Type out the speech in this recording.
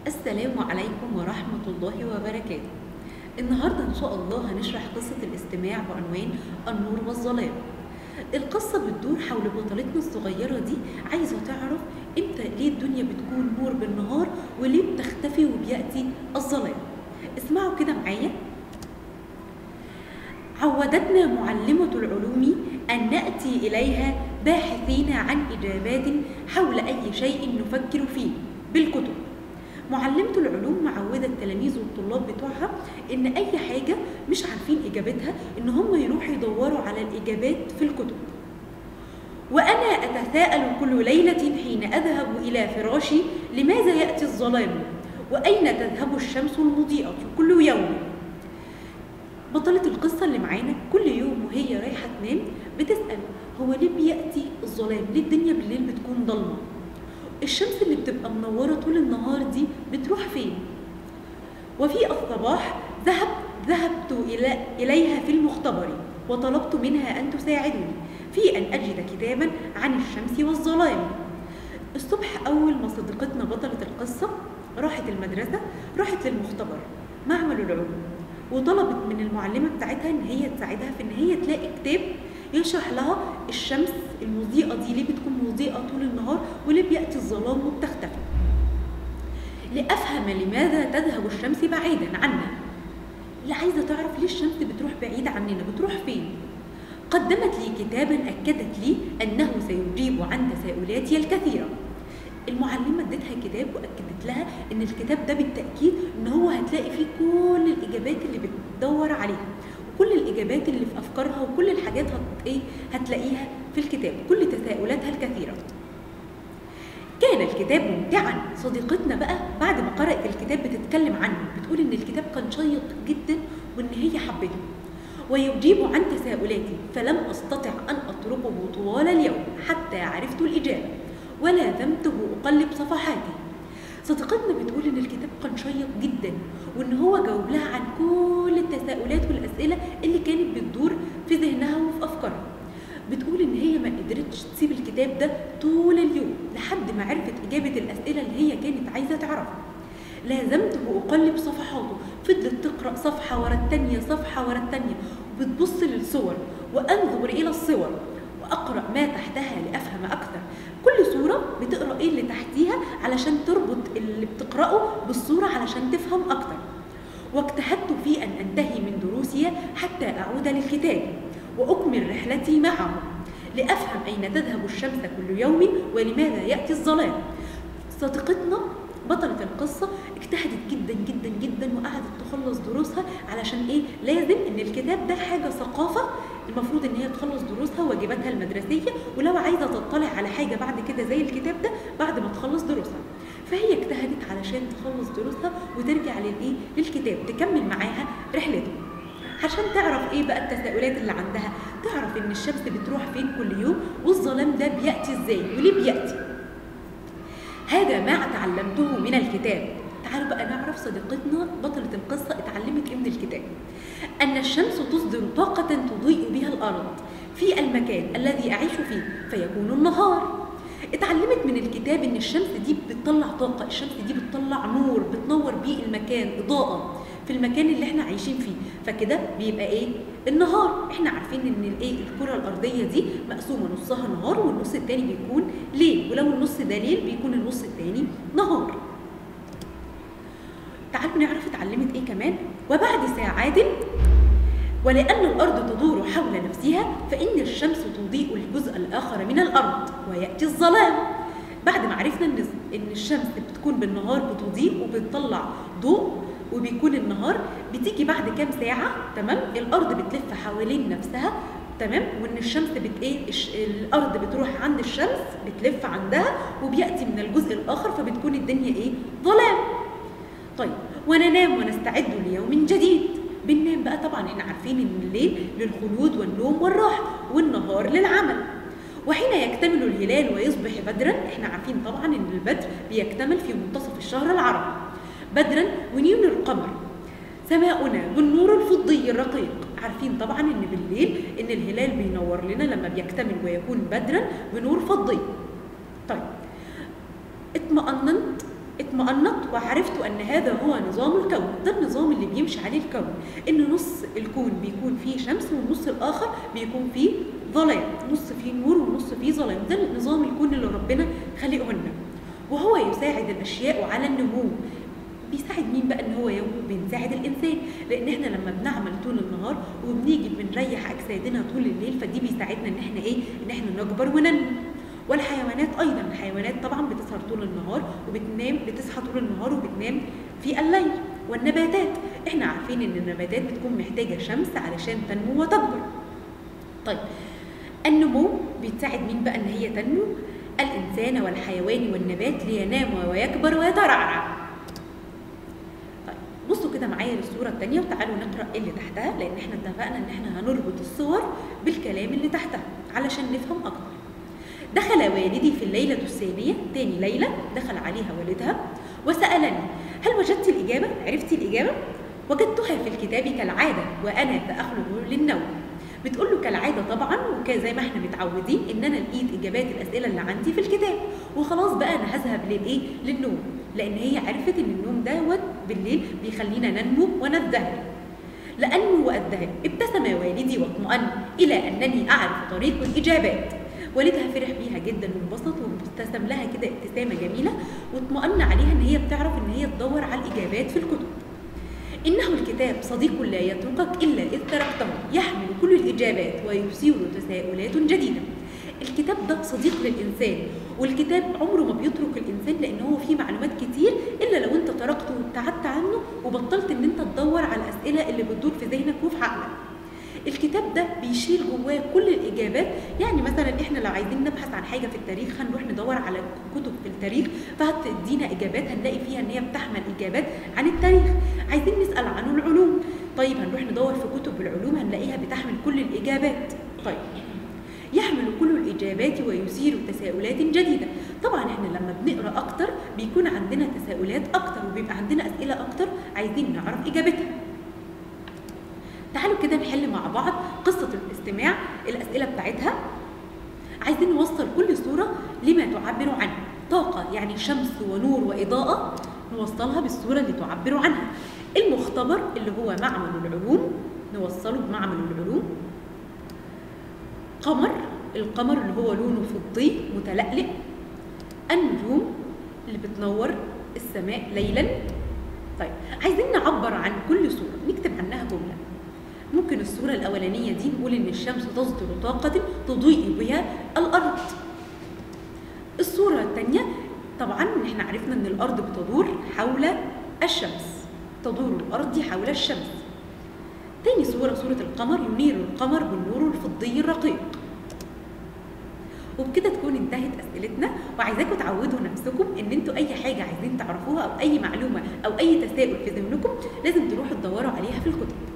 السلام عليكم ورحمة الله وبركاته. النهاردة إن شاء الله هنشرح قصة الاستماع بعنوان النور والظلام. القصة بتدور حول بطلتنا الصغيرة دي عايزة تعرف إمتى ليه الدنيا بتكون نور بالنهار وليه بتختفي وبيأتي الظلام. اسمعوا كده معايا. عودتنا معلمة العلوم أن نأتي إليها باحثين عن إجابات حول أي شيء نفكر فيه بالكتب. معلمة العلوم معودة التلاميذ والطلاب بتوعها إن أي حاجة مش عارفين إجابتها إن هم يروحوا يدوروا على الإجابات في الكتب. وأنا أتساءل كل ليلة حين أذهب إلى فراشي لماذا يأتي الظلام؟ وأين تذهب الشمس المضيئة كل يوم؟ بطلة القصة اللي معانا كل يوم وهي رايحة تنام بتسأل هو ليه بيأتي الظلام؟ ليه الدنيا بالليل بتكون ضلمة؟ الشمس اللي بتبقى منورة طول النهار دي بتروح فين؟ وفي الصباح ذهبت إليها في المختبر وطلبت منها أن تساعدني في أن أجد كتابا عن الشمس والظلام. الصبح أول ما صديقتنا بطلة القصة راحت المدرسة راحت للمختبر معمل العلوم وطلبت من المعلمة بتاعتها إن هي تساعدها في إن هي تلاقي كتاب يشرح لها الشمس المضيئة دي ليه بتكون مضيئة طول النهار وليه بيأتي الظلام وبتختفي. لأفهم لماذا تذهب الشمس بعيدا عنا. اللي عايزة تعرف ليه الشمس بتروح بعيد عننا بتروح فين. قدمت لي كتابا أكدت لي أنه سيجيب عن تساؤلاتي الكثيرة. المعلمة ادتها كتاب وأكدت لها أن الكتاب ده بالتأكيد أن هو هتلاقي فيه كل الإجابات اللي بتدور عليها كل الإجابات اللي في أفكارها وكل الحاجات هتلاقيها في الكتاب كل تساؤلاتها الكثيرة. كان الكتاب ممتعا. صديقتنا بقى بعد ما قرأت الكتاب بتتكلم عنه بتقول إن الكتاب كان شيق جدا وإن هي حبته ويجيب عن تساؤلاتي فلم أستطع أن أتركه طوال اليوم حتى عرفت الإجابة ولازمته أقلب صفحاتي. صديقتنا بتقول إن الكتاب كان شيق جدا وإن هو جاوب لها عن كل التساؤلات والأسئلة اللي كانت بتدور في ذهنها وفي أفكارها. بتقول إن هي ما قدرتش تسيب الكتاب ده طول اليوم لحد ما عرفت إجابة الأسئلة اللي هي كانت عايزة تعرفها. لازمته أقلب صفحاته فضلت تقرأ صفحة ورا التانية صفحة ورا التانية وبتبص للصور وأنظر إلى الصور وأقرأ ما تحتها لأفهم أكثر. كل صورة بتقرأ إيه اللي تحتيها علشان تربط اللي بتقرأه بالصورة علشان تفهم أكثر. واجتهدت في أن أنتهي من دروسي حتى أعود للكتاب وأكمل رحلتي معه لأفهم أين تذهب الشمس كل يوم ولماذا يأتي الظلام. صديقتنا بطلة القصة اجتهدت جدا جدا جدا وقعدت تخلص دروسها علشان ايه لازم ان الكتاب ده حاجة ثقافة المفروض ان هي تخلص دروسها وواجباتها المدرسية ولو عايزة تطلع على حاجة بعد كده زي الكتاب ده بعد ما تخلص دروسها. فهي اجتهدت علشان تخلص دروسها وترجع للكتاب تكمل معاها رحلته عشان تعرف ايه بقى التساؤلات اللي عندها تعرف ان الشمس بتروح فين كل يوم والظلام ده بيأتي ازاي وليه بيأتي. هذا ما تعلمته من الكتاب. تعالوا بقى نعرف صديقتنا بطلة القصة اتعلمت ايه من الكتاب. أن الشمس تصدر طاقة تضيء بها الأرض في المكان الذي أعيش فيه فيكون النهار. اتعلمت من الكتاب ان الشمس دي بتطلع طاقة الشمس دي بتطلع نور بتنور بيه المكان إضاءة في المكان اللي احنا عايشين فيه فكده بيبقى ايه النهار. احنا عارفين ان الكرة الأرضية دي مقسومة نصها نهار والنص التاني بيكون ليل ولو النص ده ليل بيكون النص التاني نهار. تعالوا نعرف اتعلمت ايه كمان. وبعد ساعات ولأن الأرض تدور حول نفسها فإن الشمس تضيء الجزء الآخر من الأرض ويأتي الظلام. بعد ما عرفنا إن الشمس بتكون بالنهار بتضيء وبتطلع ضوء وبيكون النهار بتيجي بعد كام ساعة تمام الأرض بتلف حوالين نفسها تمام وإن الشمس الأرض بتروح عند الشمس بتلف عندها وبيأتي من الجزء الآخر فبتكون الدنيا إيه ظلام. طيب وننام ونستعد ليوم جديد. بننام بقى طبعا احنا عارفين ان الليل للخلود والنوم والراحة والنهار للعمل. وحين يكتمل الهلال ويصبح بدرا احنا عارفين طبعا ان البدر بيكتمل في منتصف الشهر العربي بدرا ونيون القمر سماؤنا بالنور الفضي الرقيق. عارفين طبعا ان بالليل ان الهلال بينور لنا لما بيكتمل ويكون بدرا بنور فضي. طيب اطمأنت وعرفت أن هذا هو نظام الكون. ده النظام اللي بيمشي عليه الكون، إن نص الكون بيكون فيه شمس والنص الآخر بيكون فيه ظلام، نص فيه نور ونص فيه ظلام. ده نظام الكون اللي ربنا خلقه لنا، وهو يساعد الأشياء على النمو. بيساعد مين بقى ان هو ينمو؟ بنساعد الانسان، لان احنا لما بنعمل طول النهار وبنيجي بنريح اجسادنا طول الليل، فدي بيساعدنا ان احنا ان احنا نكبر وننمو. والحيوانات ايضا، الحيوانات طبعا بتسهر طول النهار وبتنام، بتصحى طول النهار وبتنام في الليل. والنباتات، احنا عارفين ان النباتات بتكون محتاجه شمس علشان تنمو وتكبر. طيب النمو بتساعد مين بقى ان هي تنمو؟ الانسان والحيوان والنبات لينام ويكبر ويترعرع. بصوا كده معايا للصورة الثانية وتعالوا نقرأ اللي تحتها، لأن احنا اتفقنا ان احنا هنربط الصور بالكلام اللي تحتها علشان نفهم أكتر. دخل والدي في الليلة الثانية، تاني ليلة دخل عليها والدها وسألني: هل وجدت الإجابة؟ عرفتي الإجابة؟ وجدتها في الكتاب كالعادة وأنا فأخلد للنوم. بتقول له كالعادة طبعا، وزي ما احنا متعودين ان انا لقيت اجابات الاسئله اللي عندي في الكتاب، وخلاص بقى انا هذهب للنوم، لان هي عرفت ان النوم دوت بالليل بيخلينا ننمو ونزدهر. لانه وازدهر ابتسم والدي واطمأن الى انني اعرف طريق الاجابات. والدها فرح بيها جدا وانبسط وابتسم لها كده ابتسامه جميله، واطمأن عليها ان هي بتعرف ان هي تدور على الاجابات في الكتب. إنه الكتاب صديق لا يتركك إلا إذ تركته، يحمل كل الإجابات ويثير تساؤلات جديدة. الكتاب ده صديق للإنسان، والكتاب عمره ما بيترك الإنسان، لأن هو فيه معلومات كتير إلا لو أنت تركته وابتعدت عنه وبطلت إن أنت تدور على الأسئلة اللي بتدور في ذهنك وفي عقلك. الكتاب ده بيشيل جواه كل الإجابات. يعني مثلا إحنا لو عايزين نبحث عن حاجة في التاريخ هنروح ندور على كتب في التاريخ فهتدينا إجابات، هنلاقي فيها إن هي بتحمل إجابات عن التاريخ. عايزين نسأل عن العلوم، طيب هنروح ندور في كتب العلوم هنلاقيها بتحمل كل الإجابات. طيب يحمل كل الإجابات ويثير تساؤلات جديدة. طبعا إحنا لما بنقرأ أكتر بيكون عندنا تساؤلات أكتر وبيبقى عندنا أسئلة أكتر عايزين نعرف إجابتها. تعالوا كده نحل مع بعض قصة الاستماع، الأسئلة بتاعتها. عايزين نوصل كل صورة لما تعبر عنها. طاقة يعني شمس ونور وإضاءة، نوصلها بالصورة اللي تعبر عنها. المختبر اللي هو معمل العلوم، نوصله بمعمل العلوم. قمر، القمر اللي هو لونه فضي متلألئ. النجوم اللي بتنور السماء ليلا. طيب عايزين نعبر عن كل صورة، نكتب عنها جملة. ممكن الصورة الأولانية دي نقول إن الشمس تصدر طاقة تضيء بها الأرض. الصورة الثانية طبعا احنا عرفنا إن الأرض بتدور حول الشمس، تدور الأرض حول الشمس. تاني صورة، صورة القمر، ينير القمر بالنور الفضي الرقيق. وبكده تكون انتهت أسئلتنا، وعايزاكم تعودوا نفسكم إن انتوا أي حاجة عايزين تعرفوها أو أي معلومة أو أي تساؤل في ذهنكم لازم تروحوا تدوروا عليها في الكتب.